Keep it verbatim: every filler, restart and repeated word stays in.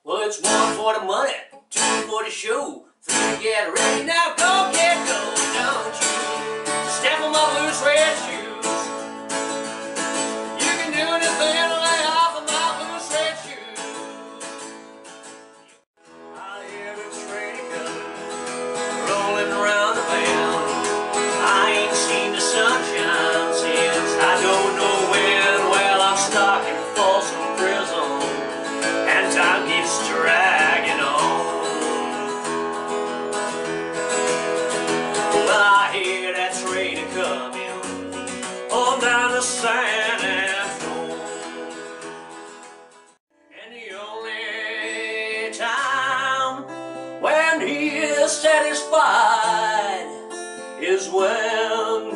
Well, it's one for the money, two for the show, three to get ready. Now go get go, don't you step on my blue suede shoes. You can do anything to lay off of my blue suede shoes. I hear the train coming, rolling around the bend. I ain't seen the sunshine since I don't know when. Well, I'm stuck in Folsom Prison, and time keeps dragging on. Well, I hear that train a-coming on down to San Antonio. And the only time when he is satisfied is when